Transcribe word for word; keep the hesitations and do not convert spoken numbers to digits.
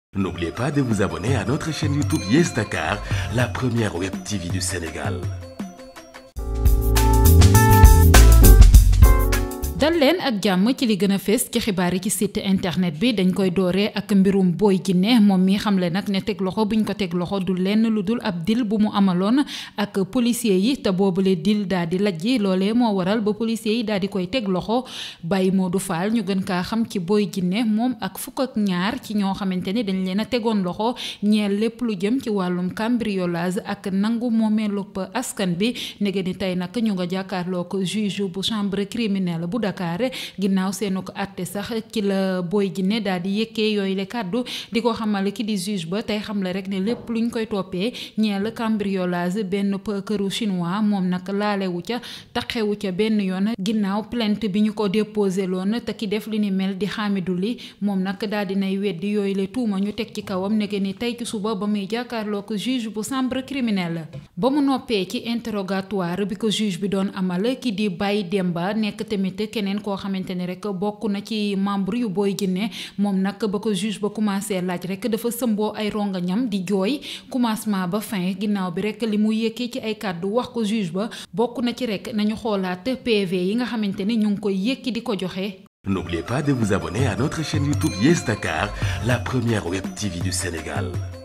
N'oubliez pas de vous abonner à notre chaîne YouTube Yes Dakar, la première web T V du Sénégal. dal leen ak jàmm ci li gën a fees ci xibaar yi ci site internet bi dañ koy dooree ak mbirum Boy Djiné moom mi xamle nag ne teg loxo buñ ko teg loxo du lenn lu dul ab dil bu mu amaloon ak policier yi te boobule dil daa di lajji loolee moo waral ba policier yi daa di koy teg loxo Baye Modou Fall ñu gën kaa xam ci Boy Djiné moom ak fukk ak ñaar ci ñoo xamante ni dañ leen a tegoon loxo ñeel lépp lu jëm ci wàllum cambriolage ak nangu moomeelu askan bi nege ni tey nag ñu nga jàkkaarloo ko juge bu chambre criminelle bu Dakar ginnaaw seenu ko àtte sax ci la Boy Djiné daal di yëkkee yooyu le kàddu di ko xamal ki di juge ba tey xam le rek ne lépp luñ koy toppee ñeel cambriolage benn këru chinois moom nag laalewu ca taxewu ca benn yoon ginnaaw plainte bi ñu ko déposé loon te ki def li ni mel di Hamidou Ly moom nag daal di nay weddi yooyu le tuuma ñu teg ci kawam nege ni tey ci suba ba muy jàkkaarloo ko juge bu chambre criminelle ba mu noppee ci interrogatoire bi ko juge bi doon amal ki di Baye Demba nekk tamit keneen koo xamante ne rek bokk na ci membre yu Boy Djiné moom nag ba ko juge ba commencé laaj rek dafa sëmboo ay rongañam di jooy commencement ba fin ginnaaw bi rek li mu yëkkee ci ay kàddu wax ko juge ba bokk na ci rek nañu xoolaat P V yi nga xamante ni ñu ngi koy yëkki di ko joxe. N'oubliez pas de vous abonner à notre chaîne YouTube Yes Dakar, la première web T V du Sénégal.